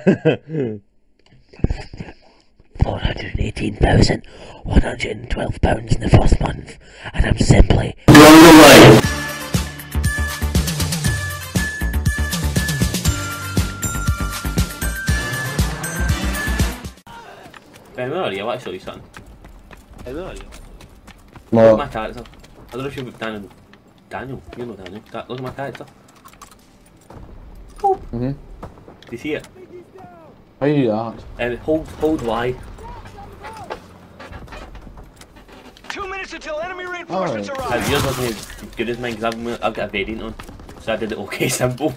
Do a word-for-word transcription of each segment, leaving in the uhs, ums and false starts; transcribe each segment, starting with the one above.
four hundred eighteen thousand one hundred twelve pounds in the first month, and I'm simply blown away. Ben where are you? I want to show you something. Hey, where are you? What? Look at my character. I don't know if you've Daniel. Daniel? You know Daniel. Da look at my character. Oh! Mm-hmm. Do you see it? How do you do that? And hold, hold Y. Two minutes until enemy reinforcements Oh. arrive. Uh, yours wasn't as good as mine because I've, I've got a variant on. So I did it okay simple.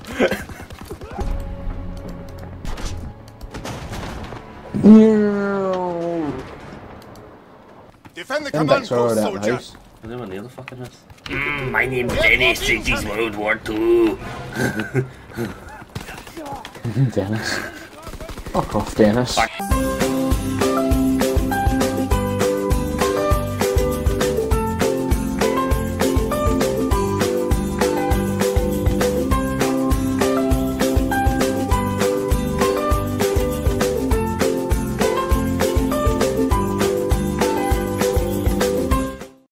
Defend the Them command bits are already post, out the soldier. house. I never near the fucking house. Mm, my name's Dennis, this is World War Two. Dennis. Fuck off, Dennis. Fuck.